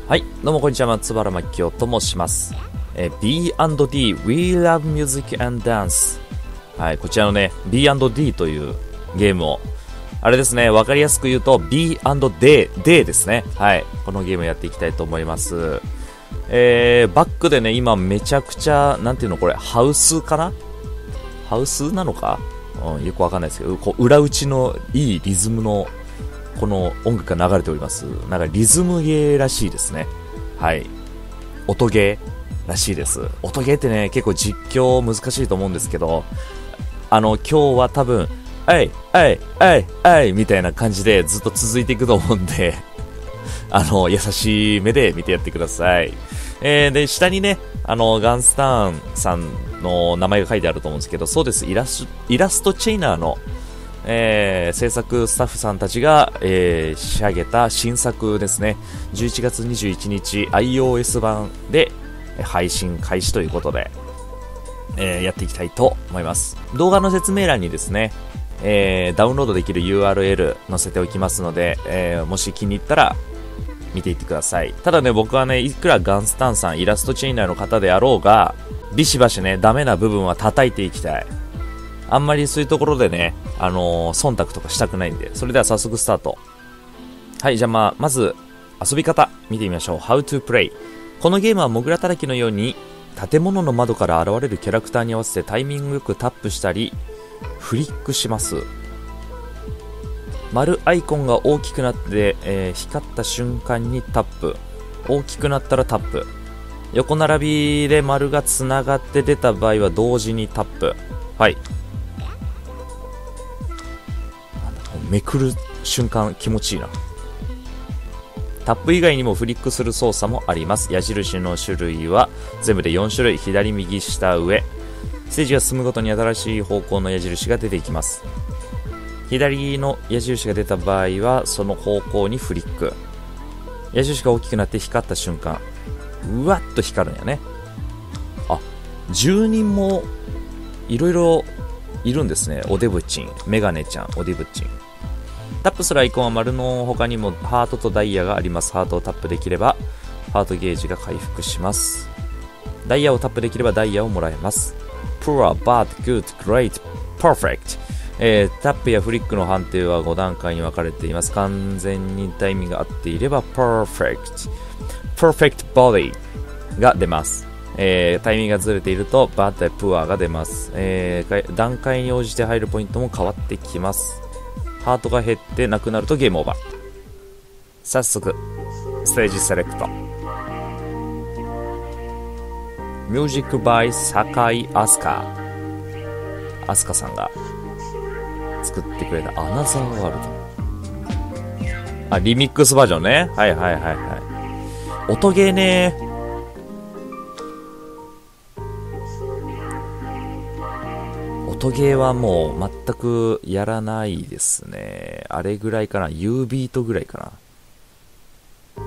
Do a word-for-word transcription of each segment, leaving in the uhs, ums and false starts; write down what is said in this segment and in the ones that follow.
はい、どうもこんにちは、松原真紀夫と申します。えー、ビーアンドディー We Love Music and Dance。はい、こちらのね、ビーアンドディー というゲームを、あれですね、わかりやすく言うと ビーアンドデー、デーですね。はい、このゲームをやっていきたいと思います。えー、バックでね、今めちゃくちゃ、なんていうのこれ、ハウスかなハウスなのか、うん、よくわかんないですけど、こう裏打ちのいいリズムのこの音楽が流れております。なんかリズムゲーらしいですね。はい。音ゲーらしいです。音ゲーってね、結構実況難しいと思うんですけど、あの、今日は多分、あい、あい、あい、あい、みたいな感じでずっと続いていくと思うんで、あの、優しい目で見てやってください。えー、で、下にね、あの、ガンスターンさんの名前が書いてあると思うんですけど、そうです、イラスト、イラストチェイナーのえー、制作スタッフさんたちが、えー、仕上げた新作ですね。じゅういちがつにじゅういちにち iOS 版で配信開始ということで、えー、やっていきたいと思います。動画の説明欄にですね、えー、ダウンロードできる ユーアールエル 載せておきますので、えー、もし気に入ったら見ていってください。ただね、僕はね、いくらガンスタンさんイラストチェイナーの方であろうが、ビシバシね、ダメな部分は叩いていきたい。あんまりそういうところでね、あのー、忖度とかしたくないんで、それでは早速スタート。はい、じゃあまあ、まず、遊び方、見てみましょう。How to play。このゲームはモグラたたきのように、建物の窓から現れるキャラクターに合わせてタイミングよくタップしたり、フリックします。丸アイコンが大きくなって、えー、光った瞬間にタップ。大きくなったらタップ。横並びで丸がつながって出た場合は同時にタップ。はい。めくる瞬間気持ちいいな。タップ以外にもフリックする操作もあります。矢印の種類は全部でよんしゅるい。左右下上。ステージが進むごとに新しい方向の矢印が出ていきます。左の矢印が出た場合はその方向にフリック。矢印が大きくなって光った瞬間うわっと光るんやね。あ、住人もいろいろいるんですね。おデブチン、メガネちゃん、おデブチン。タップするアイコンは丸の他にもハートとダイヤがあります。ハートをタップできればハートゲージが回復します。ダイヤをタップできればダイヤをもらえます。Poor, Bad, Good, Great, Perfect、えー、タップやフリックの判定はご段階に分かれています。完全にタイミングが合っていれば Perfect Perfect Body が出ます。えー、タイミングがずれていると Bad や Poor が出ます。えー、段階に応じて入るポイントも変わってきます。ハートが減ってなくなるとゲームオーバー。早速ステージセレクト。ミュージックバイ坂井飛鳥。飛鳥さんが作ってくれたアナザーワールド。あ、リミックスバージョンね。はいはいはいはい。音ゲーね。音ゲーはもう全くやらないですね。あれぐらいかな。ユービートぐらいかな。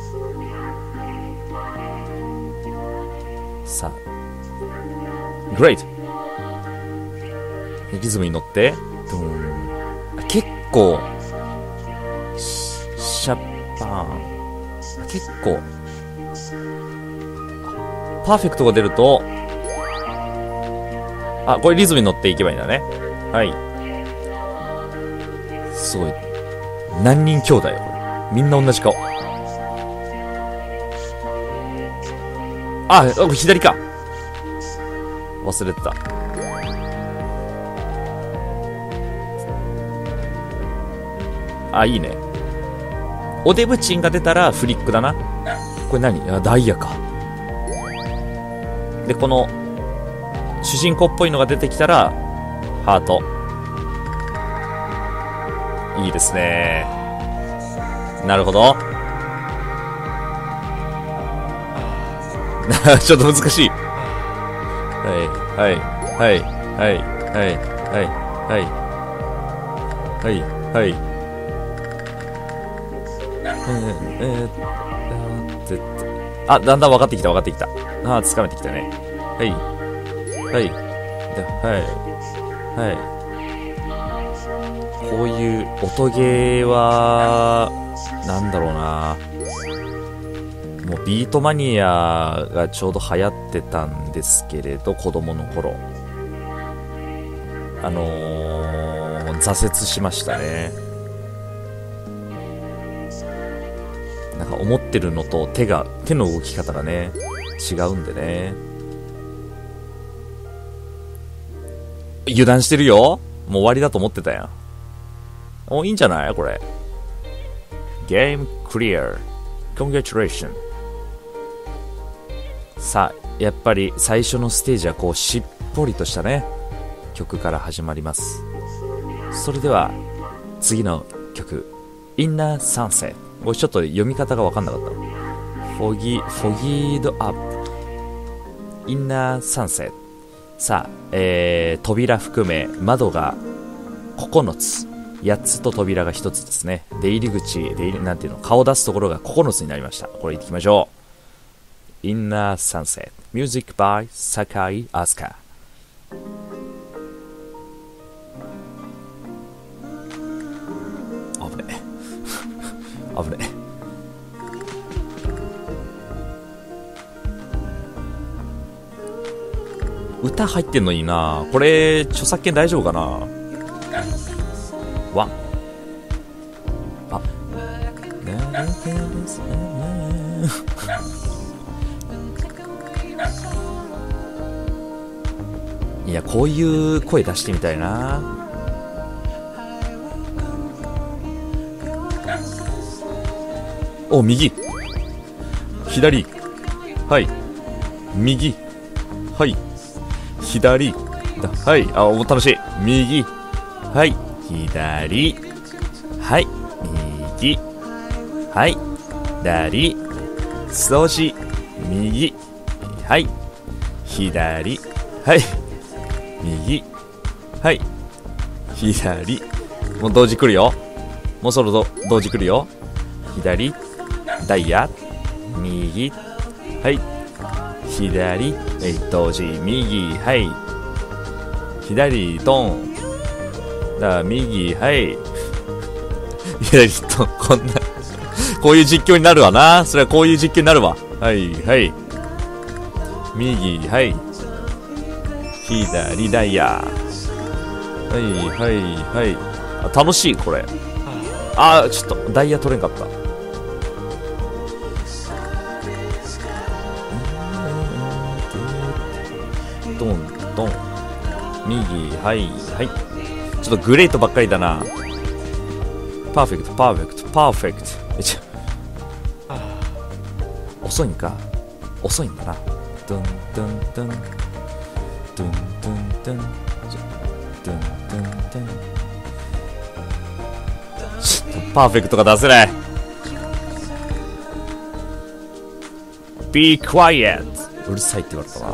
さあ、グレート。リズムに乗ってドーン。結構シャッパーン。結構パーフェクトが出ると、あ、これリズムに乗っていけばいいんだね。はい。すごい。何人兄弟よ、これ。みんな同じ顔。あ、左か。忘れてた。あ、いいね。おデブチンが出たらフリックだな。これ何？あ、ダイヤか。で、この、主人公っぽいのが出てきたらハート。いいですね。なるほど。ちょっと難しい。はいはいはいはいはいはいはいはいはい。えー、あ、だんだん分かってきた分かってきた。ああ、つかめてきたね。はいはいはいはい。こういう音ゲーはなんだろうな、 もうビートマニアがちょうど流行ってたんですけれど、子供の頃あのー、挫折しましたね。なんか思ってるのと手が手の動き方がね違うんでね。油断してるよ。もう終わりだと思ってたやん。お、いいんじゃないこれ。ゲームクリア。Congratulations。さあ、やっぱり最初のステージはこうしっぽりとしたね曲から始まります。それでは次の曲、Inner Sunset。これちょっと読み方が分かんなかった。Foggy, Foggied Up Inner Sunset。さあ、えー、扉含め窓がここのつ、やっつと扉がひとつですね。出入り口、出入り、なんていうの、顔出すところがここのつになりました。これ行ってきましょう。Inner Sunset Music by Sakai Asuka。危ねえ危ねえ。歌入ってんのいいな。これ著作権大丈夫かな。ワンあいや、こういう声出してみたいな。お、右左はい右はい左だ、はい、あ、お、楽しい。右はい左はい右はい左少し右はい左はい右はい左。もう同時来るよ。もうそろそろ同時来るよ。左ダイヤ右はい左、えい、同時右はい左トンだ、右はい左トン。こんなこういう実況になるわな。それはこういう実況になるわ。はいはい右はい左ダイヤはいはいはい。あ、楽しいこれ。あー、ちょっとダイヤ取れんかった。ドンドン右はいはい。ちょっとグレートばっかりだな。パーフェクトパーフェクトパーフェクト。えちゃ遅いんか。遅いんだな。ドンドンドンドンドンドンドンドンドン。ちょっとパーフェクトが出せない。 Be quiet。 うるさいって言われたな。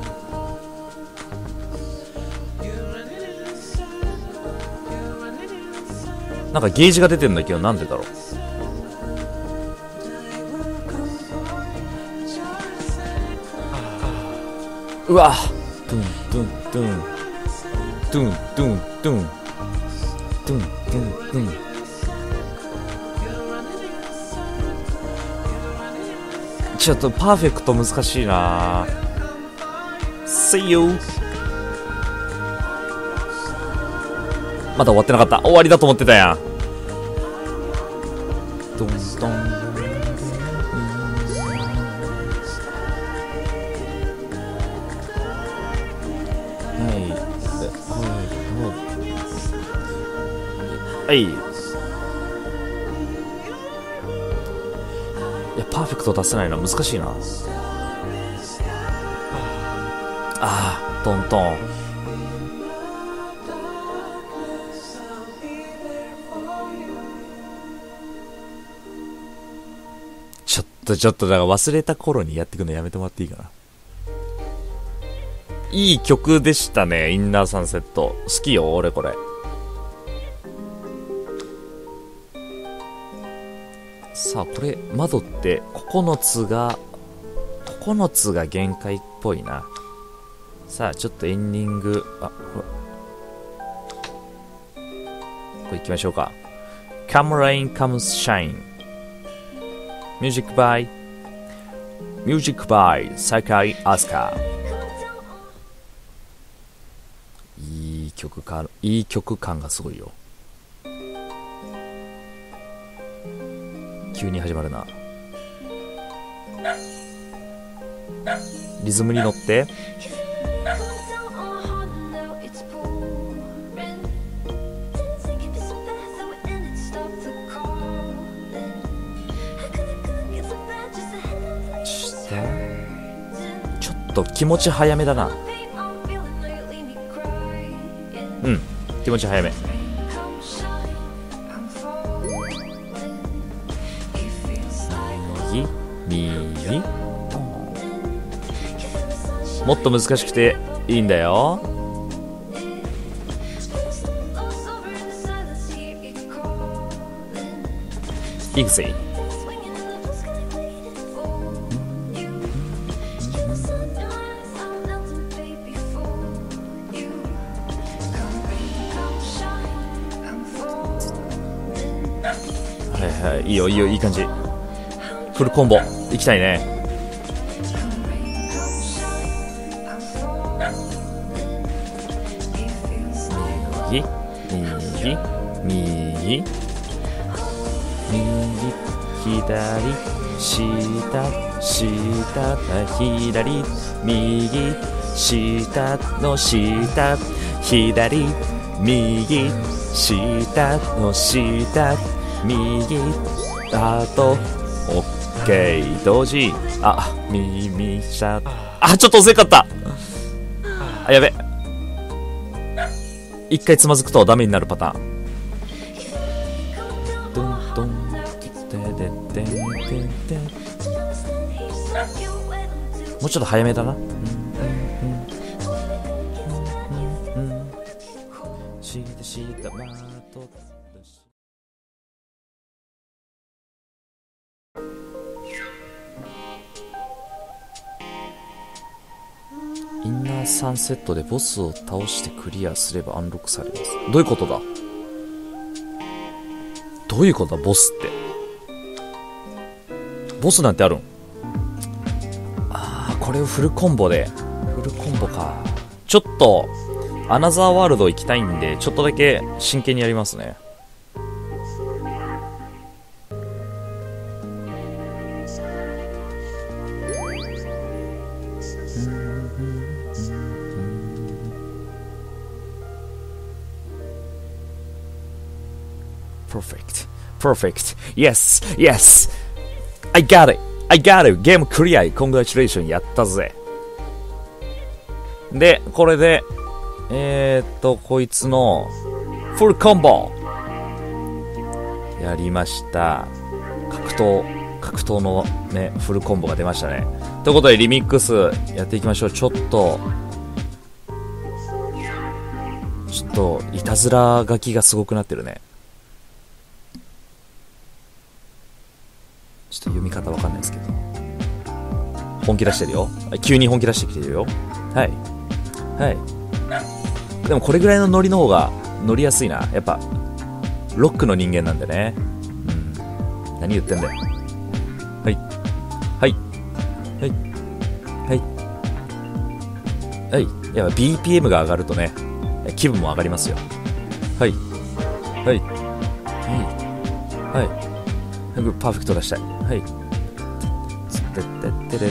なんかゲージが出てんだけど、なんでだろう。うわ、ドゥンドゥンドゥンドゥンドゥンドゥンドゥンドゥンドゥン。ちょっとパーフェクト難しいな。 See you。 まだ終わってなかった。終わりだと思ってたやん。ドンドンはいはい。いや、パーフェクト出せないのは難しいな。あー、トントン。ちょっとちょっとだから忘れた頃にやってくのやめてもらっていいかな。いい曲でしたね、インナーサンセット。好きよ俺これ。さあ、これ窓ってここのつがここのつが限界っぽいな。さあ、ちょっとエンディング、あ、これこれ行きましょうか。 Come Rain Comes Shine Music by Music by 酒井飛鳥。いい曲か、いい曲感がすごいよ。急に始まるな。リズムに乗ってちょっと気持ち早めだな。うん、気持ち早め。右右、もっと難しくていいんだよ。いくぜ。はいはい、いいよいいよ、いい感じ。フルコンボいきたいね。右右右右左下下左右下の下左右下の下右あとオッケー同時。あ、耳シャあ、ちょっと遅かった。あ、やべ。一回つまずくとダメになるパターン。ドンドンテデテテテ。もうちょっと早めだな。シータシータマート。インナーさんセットでボスを倒してクリアすればアンロックされます。どういうことだどういうことだボスって。ボスなんてあるん？あー、これをフルコンボで。フルコンボか。ちょっとアナザーワールド行きたいんで、ちょっとだけ真剣にやりますね。Perfect. Perfect. Yes. Yes. I got it. I got it. ゲームクリア。Congratulations. やったぜ。で、これで、えーっと、こいつの、フルコンボやりました。格闘、格闘のね、フルコンボが出ましたね。ということで、リミックスやっていきましょう。ちょっと、ちょっと、いたずら書きがすごくなってるね。ちょっと読み方わかんないですけど、本気出してるよ。急に本気出してきてるよ。はいはい。でもこれぐらいのノリの方が乗りやすいな。やっぱロックの人間なんでね。うん、何言ってんだよ。はいはいはいはいはい。やっぱ ビーピーエム が上がるとね、気分も上がりますよ。はいはいはいはい。パーフェクト出したい。はい。てってってれって。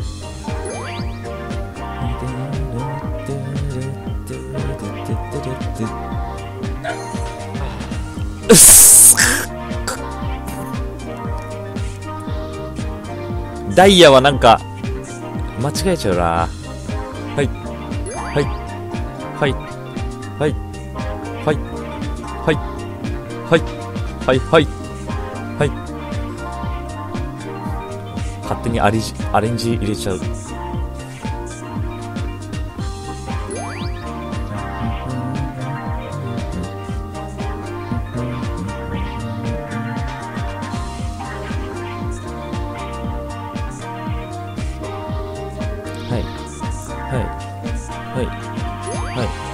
うっす。ダイヤはなんか間違えちゃうな。はいはいはいはいはいはいはいはいはいはい。勝手にアレンジ、アレンジ入れちゃう。はいはいはいはい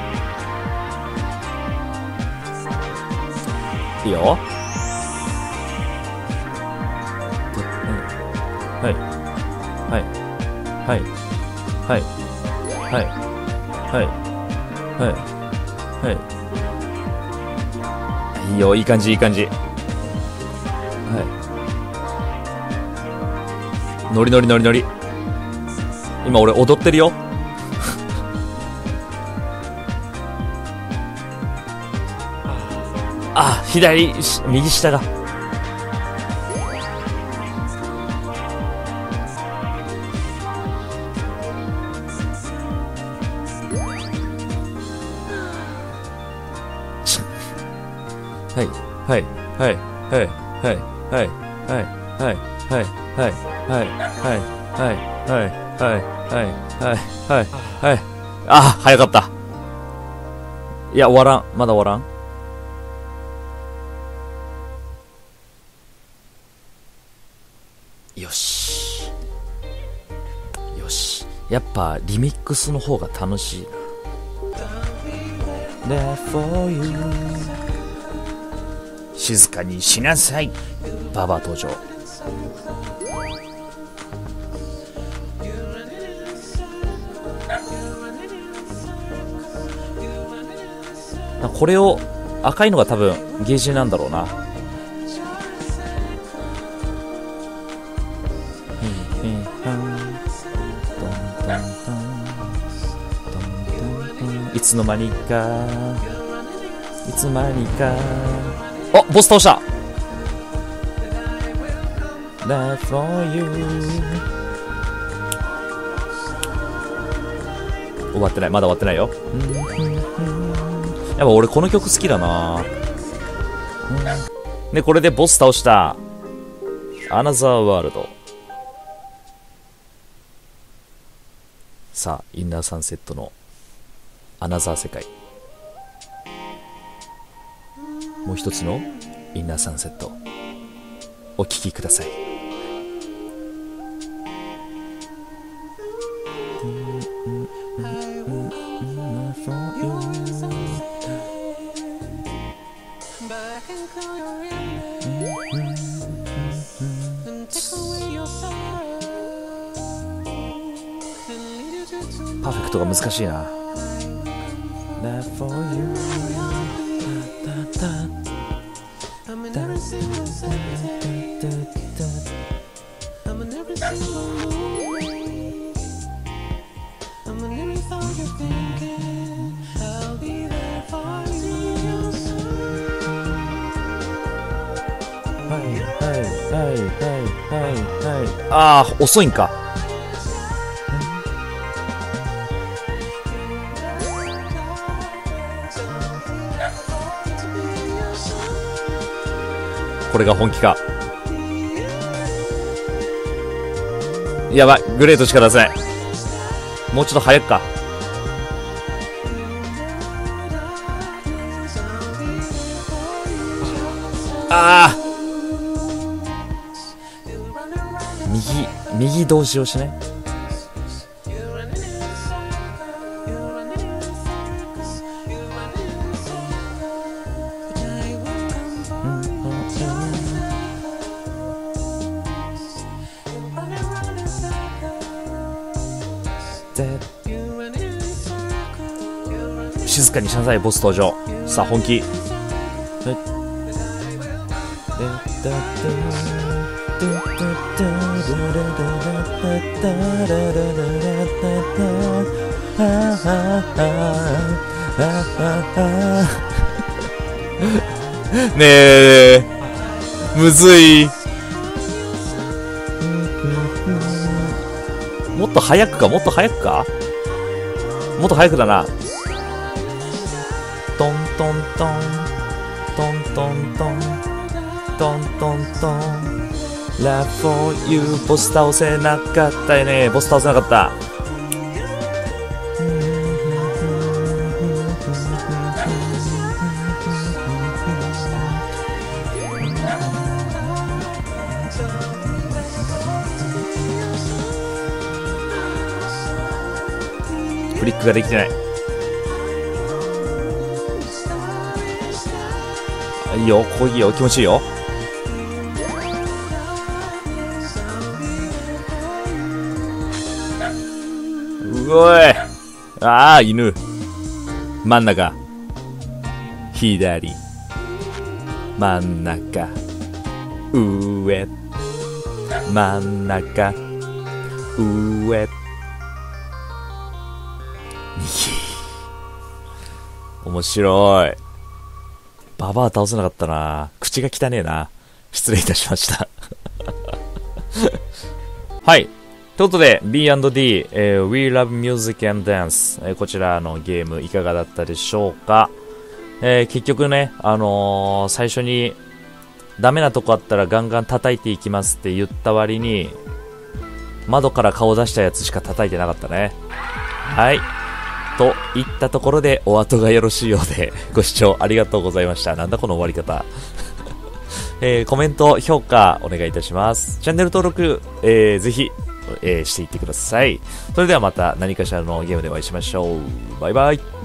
。いいよ。 はいはいはいはいはいはいはいはいいいよ、いい感じいい感じ。はいノリノリノリノリ。今俺踊ってるよ。あ、左右下がはいはいはいはいはいはいはいはいはいはいはいはいはいはいはいはいはいはい。あ、早かった。いや、終わらん、まだ終わらん。よしよし、やっぱリミックスの方が楽しいな。 There for you 静かにしなさい。ババア登場。これを赤いのが多分ゲージなんだろうな。いつの間にかいつの間にかあ、ボス倒した。 That for you 終わってない、まだ終わってないよ。やっぱ俺この曲好きだな。でこれでボス倒した。アナザーワールド。さあインナーサンセットのアナザー世界。もう一つのインナーサンセットお聴きください。パーフェクトが難しいな。ああ、遅いんか。これが本気か。やばい、グレートしか出せない。もうちょっと早くか。ああ、右右同士押しね。静かにしなさい、ボス登場。さあ本気。ねえ、むずい。もっと早くか、もっと早くか、もっと早くだな。トントントントントントントントントン Love for you。 ボス倒せなかったよね。ボス倒せなかった。フリックができてない。いいよ、ここいいよ、気持ちいいよ。 ごい。ああ、犬。真ん中。左。真ん中。上。真ん中。上。面白い。ババア倒せなかったな。口が汚ねえな。失礼いたしました。はい。ということで ビーアンドディー、えー、We Love Music and Dance、えー、こちらのゲームいかがだったでしょうか。えー、結局ね、あのー、最初にダメなとこあったらガンガン叩いていきますって言った割に窓から顔出したやつしか叩いてなかったね。はい。といったところでお後がよろしいようでご視聴ありがとうございました。なんだこの終わり方。えー、コメント、評価お願いいたします。チャンネル登録、えー、ぜひ、えー、していってください。それではまた何かしらのゲームでお会いしましょう。バイバイ。